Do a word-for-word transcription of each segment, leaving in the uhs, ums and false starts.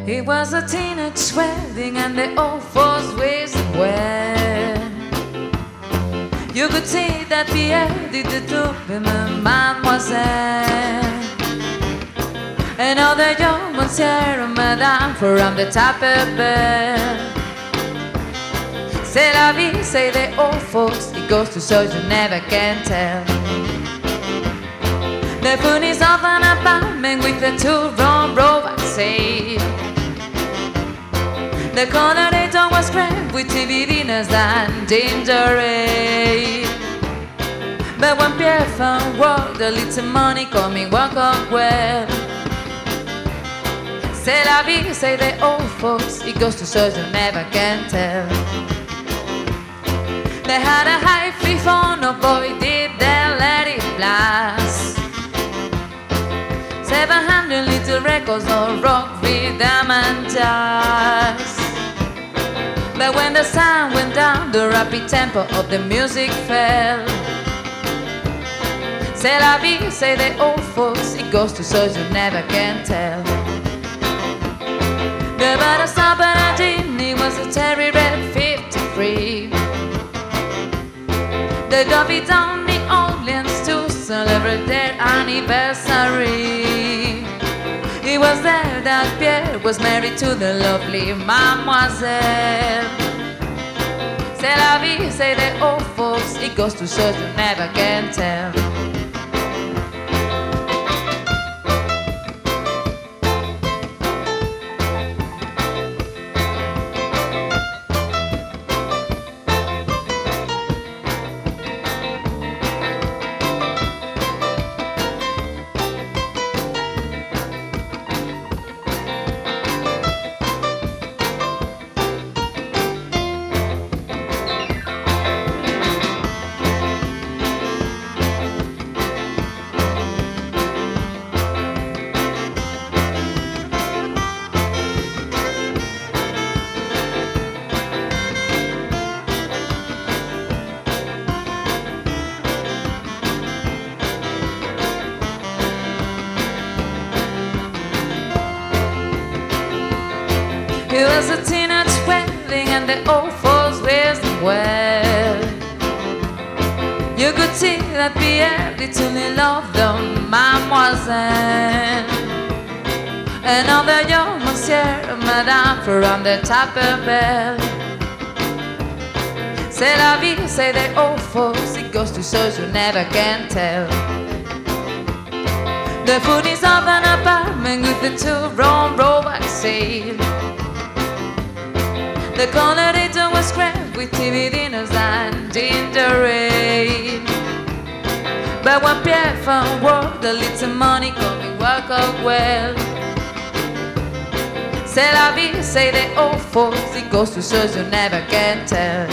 It was a teenage wedding and the old folks wasted well. You could see that Pierre did the two women, mademoiselle. And all the young monsieur and madame from the Taper Bell. C'est la vie, say the old folks, it goes to show you never can tell. The food is off an apartment with the two wrong robots, say. The corridor was crammed with T V dinners and ginger ale. But when Pierre found work, the little money coming walk up well. C'est la vie, say the old folks, it goes to show you never can tell. They had a high fee for no boy, did they let it blast. Seven hundred little records of rock, rhythm and jazz. But when the sun went down, the rapid tempo of the music fell. C'est la vie, say the old folks, it goes to show you never can tell. The butter stop and a genie was a cherry red fifty-three. They drove it down New Orleans to celebrate their anniversary. It was there that Pierre was married to the lovely mademoiselle. C'est la vie, say the old folks, it goes to show you never can tell. It was a teenage wedding and the old folks wished well. You could see that Pierre literally loved the mademoiselle. And all the young monsieur and madame from the Taper Bell. C'est la vie, say the old folks, it goes to show you never can tell. The food is of an apartment with the two wrong robots, say. The corridor was crammed with T V dinners and ginger ale. But when Pierre found work, the little money coming work out well. C'est la vie, say the old folks, it goes to show you never can tell.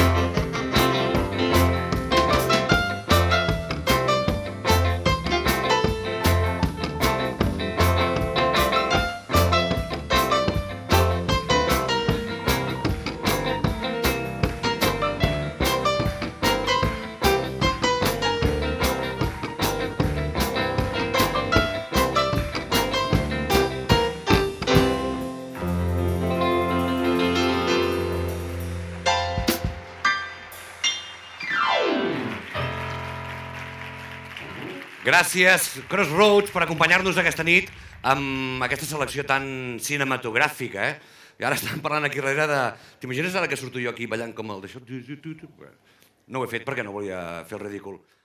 Gràcies, Crossroads, per acompanyar-nos aquesta nit amb aquesta selecció tan cinematogràfica, eh? I ara estan parlant aquí darrere de... T'imagines ara que surto jo aquí ballant com el d'això? No ho he fet perquè no volia fer el ridícul.